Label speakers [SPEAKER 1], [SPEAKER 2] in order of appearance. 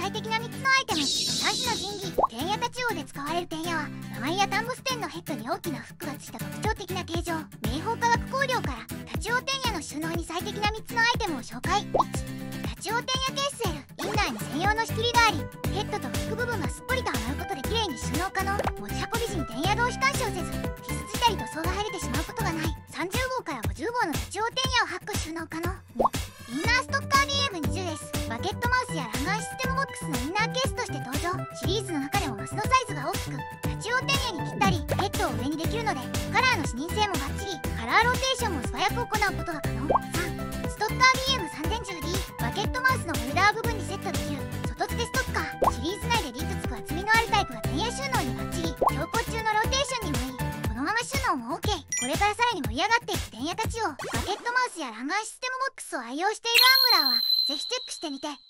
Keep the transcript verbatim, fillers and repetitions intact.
[SPEAKER 1] 最適なみっつのアイテム。さん種の神器。天野太刀王で使われる天野はママイやタンボステンのヘッドに大きなフックがついた特徴的な形状。明宝化学工業から太刀王天野の収納に最適なみっつのアイテムを紹介。いち太刀王天野ケース L。 インナーに専用の仕切りがあり、ヘッドとフック部分がすっぽりとはまることで綺麗に収納可能。持ち運び時に天野同士干渉せず、傷ついたり塗装が剥れてしまうことがない。さんじゅうごうからごじゅうごうの太刀王天野をはっこ収納可能。にインナーストッカー ビーエムにじゅうエス。 バケットマウスやランガンシステムボックスのインナーケースとして登場。シリーズの中でもマスのサイズが大きく、太刀王天野に切ったりヘッドを上にできるので、カラーの視認性もバッチリ。カラーローテーションも素早く行うことが可能。さんストッカー ビーエムさんぜんじゅうディー。 バケットマウスのホルダー部分にセットできる外付けストッカー。シリーズ内でリートつく厚みのあるタイプが天野収納にバッチリ。強行中のローテーションにもいい。このまま収納も OK。 これからさらに盛り上がっていく天野太刀王。バケットマウスやランガンシステムボックスを愛用しているアングラーはぜひチェックしてみて。